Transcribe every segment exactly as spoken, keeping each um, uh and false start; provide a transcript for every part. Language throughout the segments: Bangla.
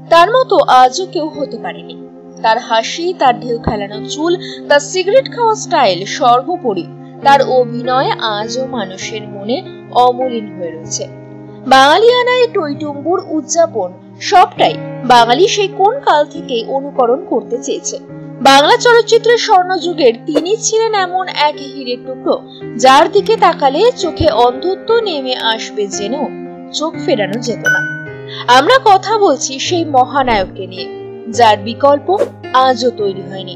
তার মতো আজও কেউ হতে পারেনি। তার হাসি, তার ঢেউ খেলানো চুল, তার সিগারেট খাওয়া স্টাইল, সর্বোপরি তার অভিনয় আজও মানুষের মনে অমলিন হয়ে রয়েছে। বাঙালিয়ানায় টইটুম্বুর উদযাপন সবটাই বাঙালি সেই কোন কাল থেকে অনুকরণ করতে চেয়েছে। বাংলা চলচ্চিত্রের স্বর্ণযুগের তিনি ছিলেন এমন এক হীরের টুকরো, যার দিকে তাকালে চোখে অন্ধত্ব নেমে আসবে জেনেও চোখ ফেরানো যেত না। আমরা কথা বলছি সেই মহানায়ককে নিয়ে, যার বিকল্প আজও তৈরি হয়নি,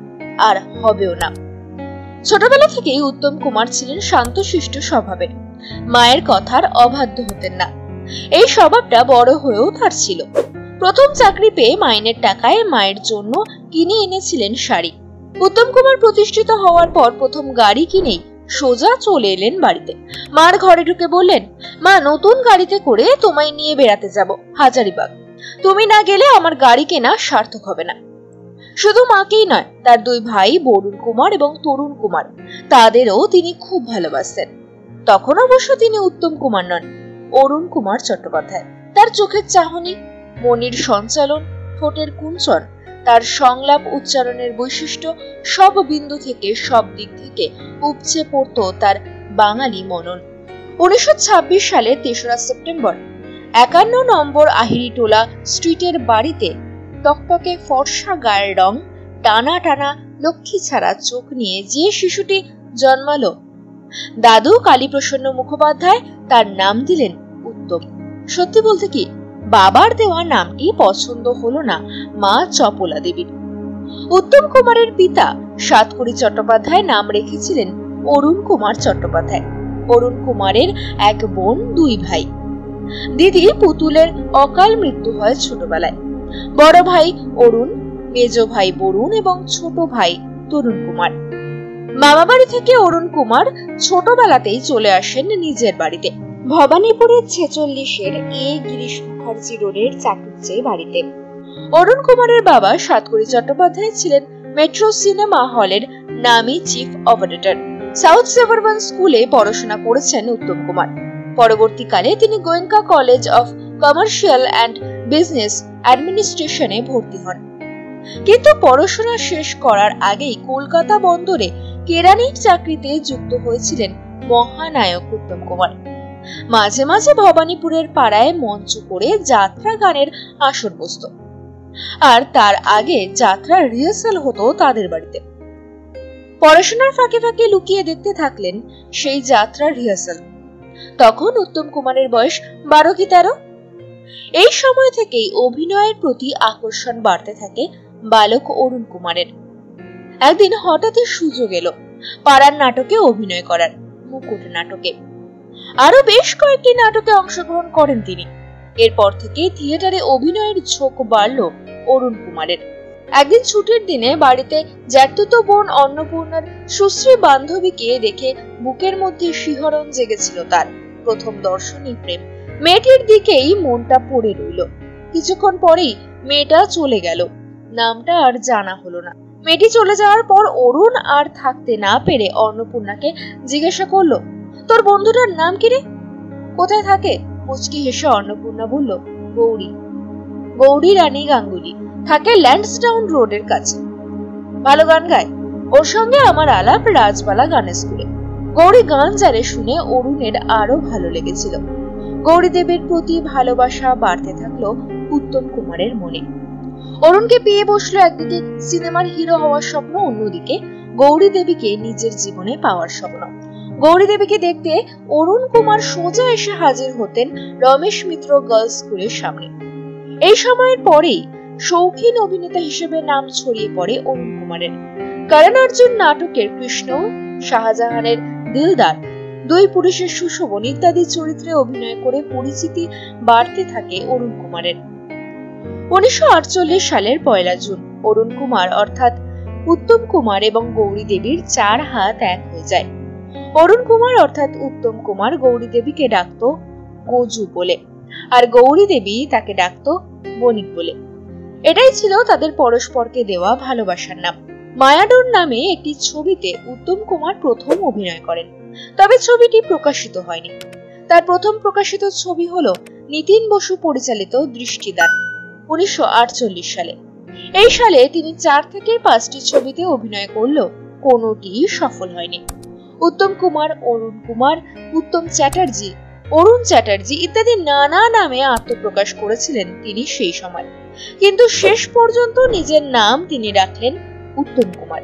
আর হবেও না। ছোটবেলা থেকেই উত্তম কুমার ছিলেন শান্তশিষ্ট স্বভাবের, মায়ের কথার অবাধ্য হতেন না। এই স্বভাবটা বড় হয়েও তার ছিল। প্রথম চাকরি পেয়ে মাইনের টাকায় মায়ের জন্য কিনে এনেছিলেন শাড়ি। উত্তম কুমার প্রতিষ্ঠিত হওয়ার পর প্রথম গাড়ি কিনেই সোজা চলে এলেন বাড়িতে। মার ঘরে ঢুকে বললেন, মা, নতুন গাড়িতে করে তোমায় নিয়ে বেড়াতে যাব হাজারিবাগ। তুমি না গেলে আমার গাড়ি কেনা সার্থক হবে না। শুধু মাকেই নয়, তার দুই ভাই বরুণ কুমার এবং তরুণ কুমার, তাদেরও তিনি খুব ভালোবাসতেন। তখন অবশ্য তিনি উত্তম কুমার নন, অরুণ কুমার চট্টোপাধ্যায়। তার চোখের চাহনি, মনির সঞ্চালন, ঠোঁটের কুঞ্চন, তার সংলাপ উচ্চারণের বৈশিষ্ট্য, সব বিন্দু থেকে সব দিক থেকে উপচে পড়ত তার বাঙালি মনন। উনিশশো ছাব্বিশ সালে তেসরা সেপ্টেম্বর একান্ন নম্বর আহিরিটোলা স্ট্রিটের বাড়িতে টকটকে ফর্সা গায়ের রং, টানা টানা লক্ষ্মী ছাড়া চোখ নিয়ে যে শিশুটি জন্মালো, দাদু কালীপ্রসন্ন মুখোপাধ্যায় তার নাম দিলেন উত্তম। সত্যি বলতে কি, বাবার দেওয়া নামটি পছন্দ হলো না মা চপলা দেবীর। উত্তম কুমারের পিতা সাতকড়ি চট্টোপাধ্যায় নাম রেখেছিলেন অরুণ কুমার চট্টোপাধ্যায়। অরুণ কুমারের এক বোন, দুই ভাই। দিদি পুতুলের অকাল মৃত্যু হয় ছোটবেলায়। বড় ভাই অরুণ, মেজ ভাই বরুণ এবং ছোট ভাই তরুণ কুমার। মামা বাড়ি থেকে অরুণ কুমার ছোটবেলাতেই চলে আসেন নিজের বাড়িতে, ভবানীপুরের ছেচল্লিশের এ গিরিশ মুখার্জি রোডের চাটুজ্জে বাড়িতে। অরুণ কুমারের বাবা সাতকড়ি চট্টোপাধ্যায় ছিলেন মেট্রো সিনেমা হলের নামী চিফ অপারেটর। সাউথ সেভারবান স্কুলে পড়াশোনা করেছেন উত্তম কুমার। পরবর্তীকালে তিনি Goenka college of commercial and business অ্যাডমিনিস্ট্রেশনে ভর্তি হন। কিন্তু পড়াশোনা শেষ করার আগেই কলকাতা বন্দরে কেরানির চাকরিতে যুক্ত হয়েছিলেন মহানায়ক উত্তম কুমার। মাঝে মাঝে ভবানীপুরের পাড়ায় মঞ্চ করে যাত্রা গানের আসর বসত, আর তার আগে যাত্রা রিহার্সাল হতো তাদের বাড়িতে। পড়াশোনার ফাঁকে ফাঁকে লুকিয়ে দেখতে থাকলেন সেই যাত্রা রিহার্সাল। তখন উত্তম কুমারের বয়স বারো কি তেরো। এই সময় থেকেই অভিনয়ের প্রতি আকর্ষণ বাড়তে থাকে বালক অরুণ কুমারের। একদিন হঠাৎই সুযোগ এলো পাড়ার নাটকে অভিনয় করার, মুকুট নাটকে। আরো বেশ কয়েকটি নাটকে অংশগ্রহণ করেন তিনি। এরপর থেকে থিয়েটারে অভিনয়ের ঝোঁক বাড়ল অরুণ কুমারের। একদিন ছুটির দিনে বাড়িতে জ্যাঠতুতো বোন অন্নপূর্ণার সুশ্রী বান্ধবীকে দেখে বুকের মধ্যে শিহরণ জেগেছিল তার। প্রথম দর্শনই প্রেম। মেয়েটির দিকেই মনটা পড়ে রইল। কিছুক্ষণ পরেই মেয়েটা চলে গেল, নামটা আর জানা হলো না। মেয়েটি চলে যাওয়ার পর অরুণ আর থাকতে না পেরে অন্নপূর্ণাকে জিজ্ঞাসা করলো, তোর বন্ধুটার নাম কি রে, কোথায় থাকে? মুচকি হেসে অন্নপূর্ণা বলল, গৌরী। গৌরী রানী গাঙ্গুলি, থাকে ল্যান্ডসডাউন রোডের কাছে। ভালো গান গায়, ওর সঙ্গে আমার আলাপ রাজবালা গানের স্কুলে। গৌরী গান জানে শুনে অরুণের আরো ভালো লেগেছিল। গৌরী দেবীর প্রতি ভালোবাসা বাড়তে থাকলো উত্তম কুমারের মনে। অরুণকে পেয়ে বসলো একদিকে সিনেমার হিরো হওয়ার স্বপ্ন, অন্যদিকে গৌরী দেবীকে নিজের জীবনে পাওয়ার স্বপ্ন। গৌরী দেবীকে দেখতে অরুণ কুমার সোজা এসে হাজির হতেন রমেশ মিত্র গার্লস স্কুলের সামনে। এই সময়ের পরেই শৌখিন অভিনেতা হিসেবে নাম ছড়িয়ে পড়ে অরুণ কুমারের। করণ অর্জুন নাটকের কৃষ্ণ, শাহজাহানের দিলদার, দুই পুরুষের সুশোভন ইত্যাদি চরিত্রে অভিনয় করে পরিচিতি বাড়তে থাকে অরুণ কুমারের। উনিশশো আটচল্লিশ সালের পয়লা জুন অরুণ কুমার অর্থাৎ উত্তম কুমার এবং গৌরী দেবীর চার হাত এক হয়ে যায়। অরুণ কুমার অর্থাৎ উত্তম কুমার গৌরী দেবীকে ডাকত গোজু বলে, আর গৌরী দেবী তাকে ডাকত বণিক বলে। এটাই ছিল তাদের পরস্পরকে দেওয়া ভালোবাসার নাম। মায়াডোর নামে একটি ছবিতে উত্তম কুমার প্রথম অভিনয় করেন, তবে ছবিটি প্রকাশিত হয়নি। তার প্রথম প্রকাশিত ছবি হলো নিতিন বসু পরিচালিত দৃষ্টিদান। উনিশশো আটচল্লিশ সালে। এই সালে তিনি চার থেকে পাঁচটি ছবিতে অভিনয় করলেও কোনোটি সফল হয়নি। উত্তম কুমার, অরুণ কুমার, উত্তম চ্যাটার্জি, অরুণ চ্যাটার্জি ইত্যাদি নানা নামে আত্মপ্রকাশ করেছিলেন তিনি সেই সময়, কিন্তু শেষ পর্যন্ত নিজের নাম তিনি রাখলেন উত্তম কুমার।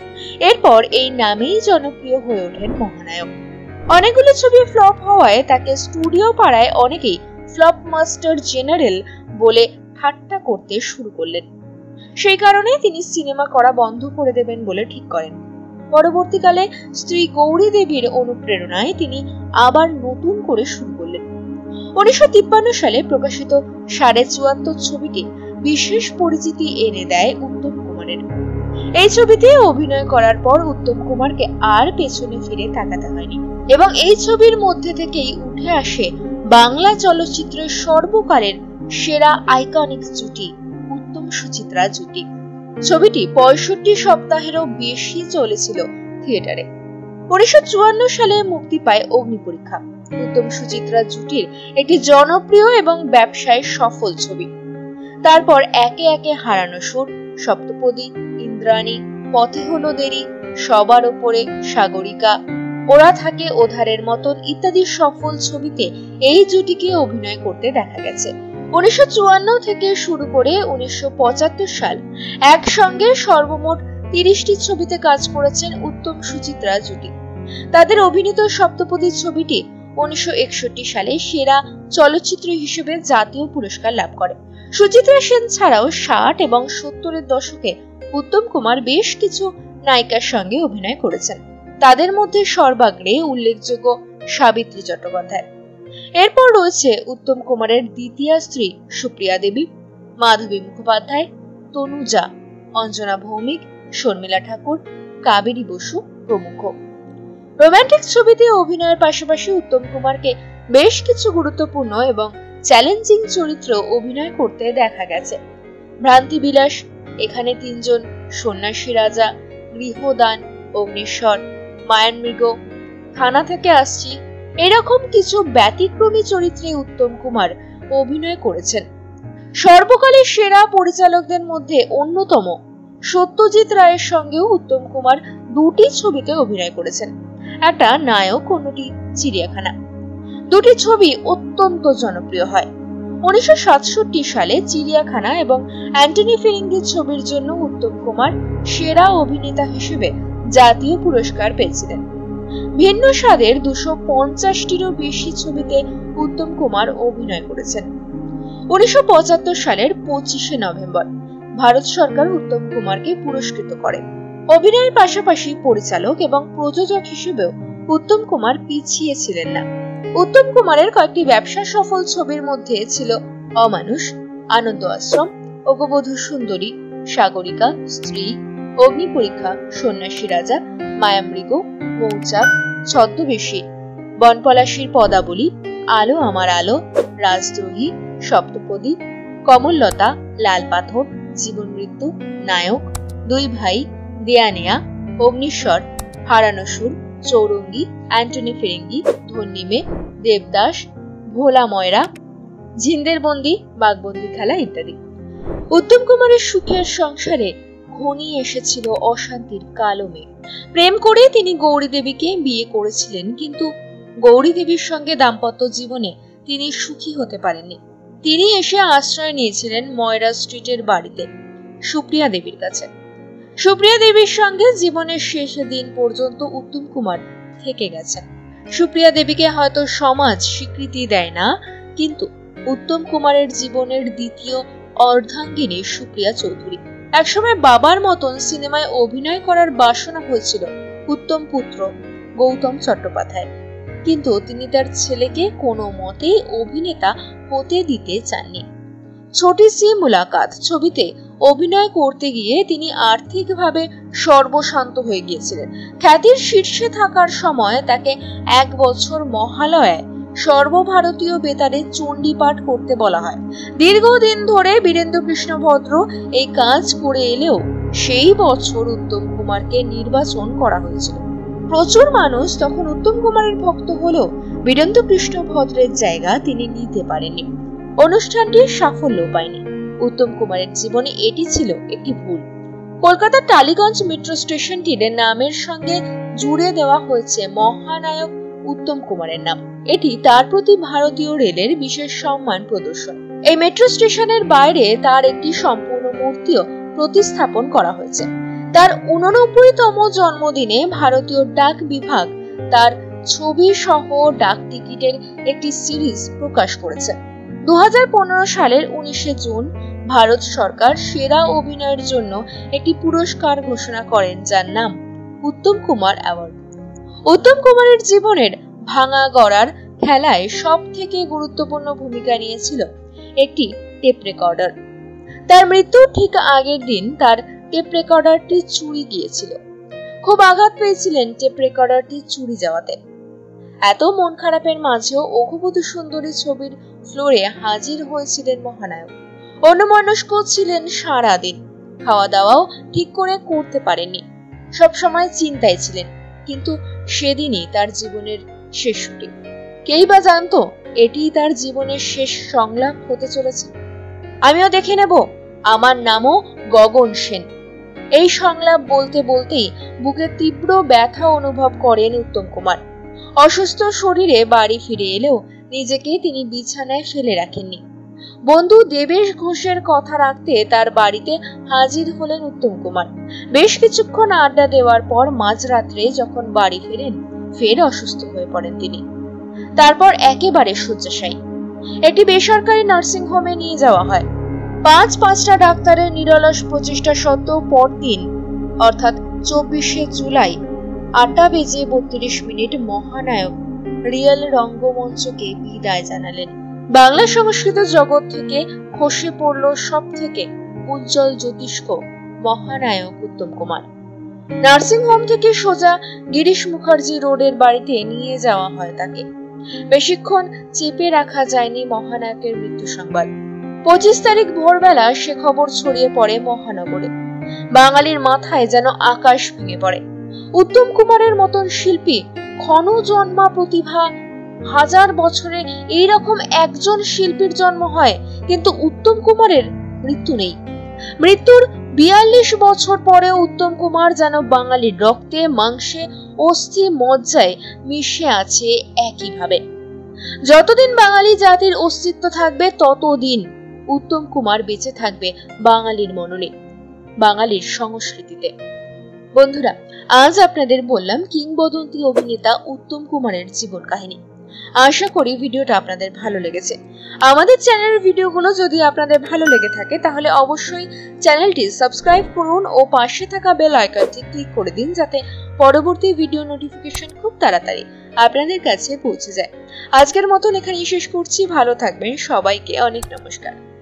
এরপর এই নামেই জনপ্রিয় হয়ে ওঠেন মহানায়ক। অনেকগুলো ছবি ফ্লপ হওয়ায় তাকে স্টুডিও পাড়ায় অনেকেই ফ্লপ মাস্টার জেনারেল বলে ঠাট্টা করতে শুরু করলেন। সেই কারণে তিনি সিনেমা করা বন্ধ করে দেবেন বলে ঠিক করেন। পরবর্তীকালে স্ত্রী গৌরী দেবীর অনুপ্রেরণায় তিনি আবার নতুন করে শুরু করলেন। উনিশশো তিপ্পান্ন সালে প্রকাশিত সাড়ে চুয়াত্তর ছবিটি বিশেষ পরিচিতি এনে দেয় উত্তম কুমারের। এই ছবিতে অভিনয় করার পর উত্তম কুমারকে আর পেছনে ফিরে তাকাতে হয়নি এবং এই ছবির মধ্যে থেকেই উঠে আসে বাংলা চলচ্চিত্রের সর্বকালের সেরা আইকনিক জুটি উত্তম সুচিত্রা জুটি। ছবিটি পঁয়ষট্টি সপ্তাহেরও বেশি চলেছিল থিয়েটারে। উনিশশো চুয়ান্ন সালে মুক্তি পায় অগ্নিপরীক্ষা, উত্তম সুচিত্রা জুটির একটি জনপ্রিয় এবং ব্যবসায় সফল ছবি। তারপর একে একে হারানো সুর, সপ্তপদী, ইন্দ্রাণী, পথে হলো দেরি, সবার উপরে, সাগরিকা, ওরা থাকে ওধারের মতন ইত্যাদি সফল ছবিতে এই জুটিকে অভিনয় করতে দেখা গেছে। উনিশশো চুয়ান্ন থেকে শুরু করে উনিশশো পঁচাত্তর সাল একসঙ্গে সর্বমোট তিরিশটি ছবিতে কাজ করেছেন উত্তম সুচিত্রা জুটি। তাদের অভিনীত সপ্তপদী ছবিটি উনিশশো একষট্টি সালে সেরা চলচ্চিত্র হিসেবে জাতীয় পুরস্কার লাভ করে। সুচিত্রা সেন ছাড়াও ষাট এবং সত্তরের দশকে উত্তম কুমার বেশ কিছু নায়িকার সঙ্গে অভিনয় করেছেন। তাদের মধ্যে সর্বাগ্রে উল্লেখযোগ্য সাবিত্রী চট্টোপাধ্যায়। এরপর রয়েছে উত্তম কুমারের দ্বিতীয় স্ত্রী সুপ্রিয়া দেবী, মাধবী মুখোপাধ্যায়, তনুজা, অঞ্জনা ভৌমিক, শর্মিলা ঠাকুর, কাবেরী বসু প্রমুখ। রোমান্টিক ছবিতে অভিনয়ের পাশাপাশি উত্তম কুমারকে বেশ কিছু গুরুত্বপূর্ণ এবং চ্যালেঞ্জিং চরিত্র অভিনয় করতে দেখা গেছে। ভ্রান্তি বিলাস, এখানে তিনজন, সন্ন্যাসী রাজা, গৃহদান, অগ্নিশ্বর, মায়ানমৃগ, থানা থেকে আসছি, এরকম কিছু ব্যতিক্রমী চরিত্রে উত্তম কুমার অভিনয় করেছেন। সর্বকালের সেরা পরিচালকদের মধ্যে অন্যতম সত্যজিৎ রায়ের সঙ্গেও উত্তম কুমার দুটি ছবিতে অভিনয় করেছেন, একটা নায়ক, অন্যটি চিড়িয়াখানা। দুটি ছবি অত্যন্ত জনপ্রিয় হয়। উনিশশো সাতষট্টি সালে চিড়িয়াখানা এবং অ্যান্টনি ফিরিঙ্গির ছবির জন্য উত্তম কুমার সেরা অভিনেতা হিসেবে জাতীয় পুরস্কার পেয়েছিলেন। ভিন্ন স্বাদের দুশো পঞ্চাশটিরও বেশি ছবিতে উত্তম কুমার অভিনয় করেছেন। উনিশশো পঁচাত্তর সালের পঁচিশে নভেম্বর ভারত সরকার উত্তম কুমারকে পুরস্কৃত করে। অভিনয়ের পাশাপাশি পরিচালক এবং প্রযোজক হিসেবেও উত্তম কুমার পিছিয়ে ছিলেন না। উত্তম কুমারের কয়েকটি ব্যবসা সফল ছবির মধ্যে ছিল অমানুষ, আনন্দ আশ্রম, অগবধূ সুন্দরী, সাগরিকা, স্ত্রী, অগ্নিপরীক্ষা, সন্ন্যাসী রাজা, মায়ামৃগ, মৌচাক, ছদ্মবেশী, বনপলাশীর পদাবলী, আলো আমার আলো, রাজদ্রোহী, সপ্তপদী, কমললতা, লাল পাথর, জীবন মৃত্যু, নায়ক, দুই ভাই, দেয়ানেয়া, অগ্নিশ্বর, হারানো সুর, চৌরঙ্গী, অ্যান্টনি ফিরিঙ্গি, ধন্যিমে, দেবদাস, ভোলা ময়রা, ঝিন্দের বন্দি, বাঘবন্দি খেলা ইত্যাদি। উত্তম কুমারের সুখের সংসারে ঘনিয়ে এসেছিল অশান্তির কালো মেঘ। প্রেম করে তিনি গৌরী দেবীকে বিয়ে করেছিলেন, কিন্তু গৌরী দেবীর সঙ্গে দাম্পত্য জীবনে তিনি সুখী হতে পারেননি। তিনি এসে আশ্রয় নিয়েছিলেন ময়রা স্ট্রিটের বাড়িতে সুপ্রিয়া দেবীর কাছে। সুপ্রিয়া দেবীর সঙ্গে জীবনের শেষ দিন পর্যন্ত উত্তম কুমার থেকে গেছেন। সুপ্রিয়া দেবীকে হয়তো সমাজ স্বীকৃতি দেয় না, কিন্তু উত্তম কুমারের জীবনের দ্বিতীয় অর্ধাঙ্গিনী সুপ্রিয়া চৌধুরী। একসময় বাবার মতন সিনেমায় অভিনয় করার বাসনা হয়েছিল উত্তম পুত্র গৌতম চট্টোপাধ্যায়, কিন্তু তিনি তার ছেলেকে কোনো মতেই অভিনেতা হতে দিতে চাননি। ছোটি সি মুলাকাত ছবিতে অভিনয় করতে গিয়ে তিনি আর্থিকভাবে সর্বশান্ত হয়ে গিয়েছিলেন। খ্যাতির শীর্ষে থাকার সময় তাকে এক বছর মহালয়ায় সর্বভারতীয় বেতারে চণ্ডী পাঠ করতে বলা হয়। দীর্ঘদিন ধরে বীরেন্দ্র কৃষ্ণ ভদ্র এই কাজ করে এলেও সেই বছর উত্তম কুমারকে নির্বাচন করা হয়েছিল। প্রচুর মানুষ তখন উত্তম কুমারের ভক্ত হলেও বীরেন্দ্র কৃষ্ণ ভদ্রের জায়গা তিনি নিতে পারেননি। অনুষ্ঠানটি সাফল্য পায়নি। উত্তম কুমারের জীবনে এটি ছিল একটি ভুল। কলকাতার টালিগঞ্জ মেট্রো স্টেশনটির নামের সঙ্গে জুড়ে দেওয়া হয়েছে মহানায়ক উত্তম কুমারের নাম। এটি তার প্রতি ভারতীয় রেলের বিশেষ সম্মান প্রদর্শন। এই মেট্রো স্টেশনের বাইরে তার একটি সম্পূর্ণ মূর্তিও প্রতিস্থাপন করা হয়েছে। তার উননব্বইতম জন্মদিনে ভারতীয় ডাক বিভাগ তার ছবি সহ ডাক টিকিটের একটি সিরিজ প্রকাশ করেছে। দু হাজার পনেরো সালের উনিশে জুন ভারত সরকার সেরা অভিনয়ের জন্য একটি পুরস্কার ঘোষণা করেন, যার নাম উত্তম কুমার অ্যাওয়ার্ড। উত্তম কুমারের জীবনের ভাঙা গড়ার খেলায় সব থেকে গুরুত্বপূর্ণ ভূমিকা নিয়েছিল একটি টেপ রেকর্ডার। তার মৃত্যুর ঠিক আগের দিন তার টেপ রেকর্ডারটি চুরি গিয়েছিল। খুব আঘাত পেয়েছিলেন টেপ রেকর্ডারটি চুরি যাওয়াতে। এত মন খারাপের মাঝেও অঘবতু সুন্দরী ছবির ফ্লোরে হাজির হয়েছিলেন মহানায়ক। অন্যমনস্ক ছিলেন সারাদিন, খাওয়া দাওয়াও ঠিক করে করতে পারেননি, সবসময় চিন্তায় ছিলেন। কিন্তু সেদিনই তার জীবনের শেষ শুটিং। কেই বা জানতো এটি তার জীবনের শেষ সংলাপ হতে চলেছে। আমিও দেখে নেব, আমার নামও গগন সেন। এই সংলাপ বলতে বলতেই বুকে তীব্র ব্যথা অনুভব করেন উত্তম কুমার। অসুস্থ শরীরে বাড়ি ফিরে এলেও নিজেকে তিনি বিছানায় ফেলে রাখেননি। বন্ধু দেবেশ ঘোষের কথা রাখতে তার বাড়িতে হাজির হলেন উত্তম কুমার। বেশ কিছুক্ষণ আড্ডা দেওয়ার পর মাঝরাত্রে যখন বাড়ি ফেরেন, ফের অসুস্থ হয়ে পড়েন তিনি। তারপর একেবারে শয্যাশায়ী। একটি বেসরকারি নার্সিং হোমে নিয়ে যাওয়া হয়। পাঁচ পাঁচটা ডাক্তারের নিরলস প্রচেষ্টা সত্ত্বেও পরদিন অর্থাৎ চব্বিশে জুলাই আটটা বেজে বত্রিশ মিনিট মহানায়ক রিয়েল রঙ্গমঞ্চকে বিদায় জানালেন। বাংলা সংস্কৃত জগৎ থেকে খসে পড়ল সব থেকে উজ্জ্বল জ্যোতিষ্ক মহানায়ক উত্তম কুমার। নার্সিং হোম থেকে সোজা গিরিশ মুখার্জি রোডের বাড়িতে নিয়ে যাওয়া হয় তাকে। বেশিক্ষণ চেপে রাখা যায়নি মহানায়কের মৃত্যু সংবাদ। পঁচিশ তারিখ ভোরবেলা সে খবর ছড়িয়ে পড়ে মহানগরে। বাঙালির মাথায় যেন আকাশ ভেঙে পড়ে। উত্তম কুমারের মতন শিল্পী, ক্ষণ জন্মা প্রতিভা, হাজার বছরে এইরকম একজন শিল্পীর জন্ম হয়, কিন্তু উত্তম কুমারের মৃত্যু নেই। মৃত্যুর বিয়াল্লিশ বছর পরে উত্তম কুমার যেন বাঙালির রক্তে, মাংসে, অস্থি মজ্জায় মিশে আছে একইভাবে। যতদিন বাঙালি জাতির অস্তিত্ব থাকবে ততদিন উত্তম কুমার বেঁচে থাকবে বাঙালির মননে, বাঙালির সংস্কৃতিতে। বন্ধুরা, আজ আপনাদের বললাম কিংবদন্তি অভিনেতা উত্তম কুমারের জীবন কাহিনী। আশা করি ভিডিওটা আপনাদের ভালো লেগেছে। আমাদের চ্যানেলের ভিডিওগুলো যদি আপনাদের ভালো লেগে থাকে তাহলে অবশ্যই চ্যানেলটি সাবস্ক্রাইব করুন ও পাশে থাকা বেল আইকনটি ক্লিক করে দিন, যাতে পরবর্তী ভিডিও নোটিফিকেশন খুব তাড়াতাড়ি আপনাদের কাছে পৌঁছে যায়। আজকের মতন এখানেই শেষ করছি। ভালো থাকবেন, সবাইকে অনেক নমস্কার।